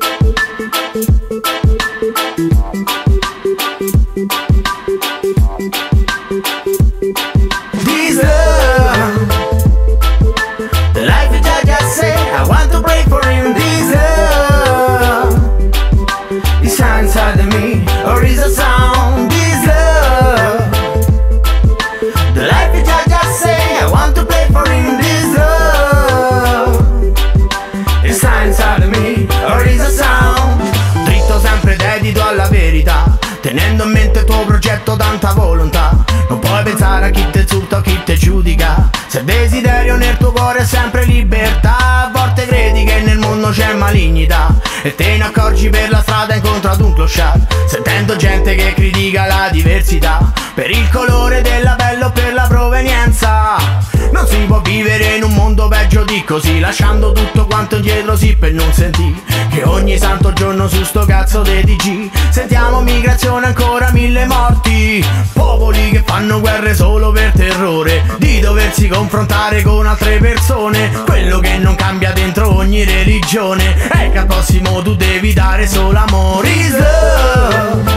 Tenendo in mente il tuo progetto, tanta volontà. Non puoi pensare a chi ti insulta o chi ti giudica. Se il desiderio nel tuo cuore è sempre libertà, a volte credi che nel mondo c'è malignità e te ne accorgi per la strada incontro ad un clochard, sentendo gente che critica la diversità per il colore della pelle o per la provenienza. Non si può vivere in un mondo peggio di così, lasciando tutto quanto indietro sì per non sentire che ogni santo giorno su sto cazzo dei TG sentiamo migrazione, ancora 1000 morti, popoli che fanno guerre solo per terrore di doversi confrontare con altre persone. Quello che non cambia dentro ogni religione è che al prossimo tu devi dare solo amore. Is love,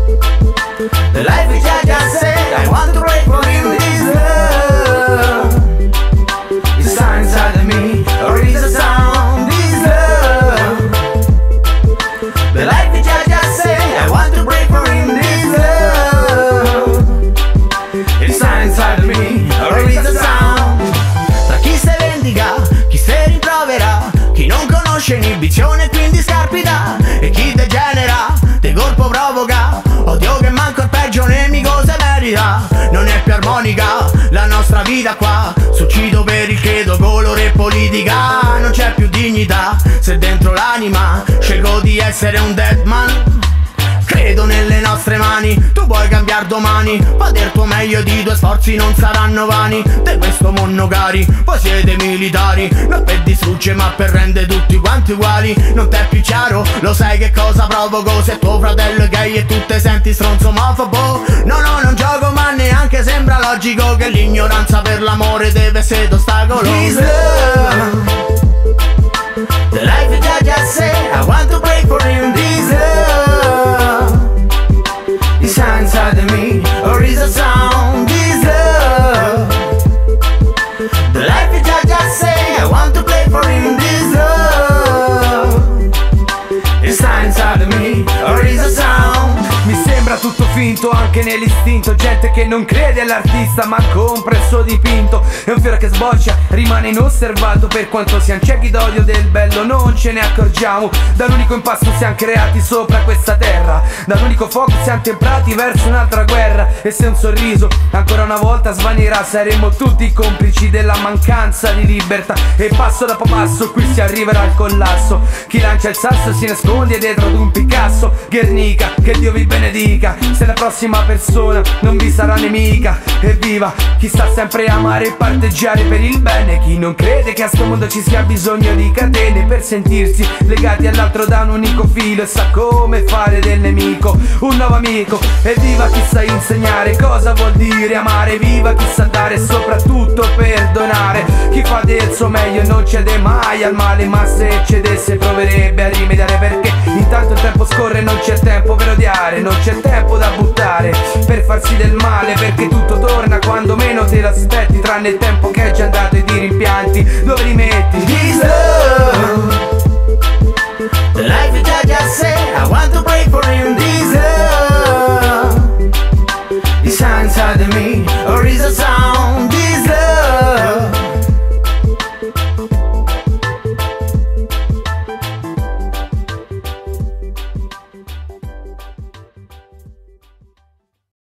the life which I just said, I want to pray for him. Is love, it's inside of me, or is a sound. Is love, the life which I just said, I want to pray for him. Is love, it's inside of me, or is a sound. Tra chi se vendica, chi se rimprovera, chi non conosce inibizione e quindi scarpita, e chi degenera, de colpo provoca odio che manco il peggio nemico se merita. Non è più armonica la nostra vita qua, succido per il credo, colore e politica. Non c'è più dignità se dentro l'anima scelgo di essere un dead man. Credo nelle nostre mani, tu puoi cambiare domani, ma del tuo meglio di tuoi sforzi non saranno vani. De questo mondo cari, voi siete militari, non per distruggere ma per rendere tutti quanti uguali. Non t'è più chiaro, lo sai che cosa provoco se tuo fratello è gay e tu te senti stronzo omofobo. No, no, non gioco ma neanche sembra logico che l'ignoranza per l'amore deve essere d'ostacolo. Is love, the life that I just said, I want to pray for him. This love, it's inside of me, or is a sound. This love, the life that I just say, I want to play for him. This love, it's inside of me, or is a sound. Mi sembra tutto finto anche nell'istinto, gente che non crede all'artista ma compra il suo dipinto. È un fiore che sboccia, rimane inosservato, per quanto siamo ciechi d'odio del bello non ce ne accorgiamo. Dall'unico impasto siamo creati sopra questa terra, dall'unico fuoco siamo temprati verso un'altra guerra. E se un sorriso ancora una volta svanirà, saremo tutti complici della mancanza di libertà. E passo dopo passo qui si arriverà al collasso. Chi lancia il sasso si nasconde dietro ad un Picasso. Guernica, che Dio vi benedica, se la prossima persona non vi sarà nemica. Evviva chi sa sempre amare e parteggiare per il bene, chi non crede che a sto mondo ci sia bisogno di catene per sentirsi legati all'altro da un unico filo, e sa come fare del nemico un nuovo amico. Evviva chi sa insegnare cosa vuol dire amare, viva chi sa dare e soprattutto perdonare, chi fa del suo meglio e non cede mai al male, ma se cedesse proverebbe a rimediare, perché intanto il tempo scorre e non c'è tempo per odiare, non c'è tempo da buttare per farsi del male, perché tutto torna quando meno te l'aspetti, tranne il tempo che è già andato ed i rimpianti dove li metti. This love, the life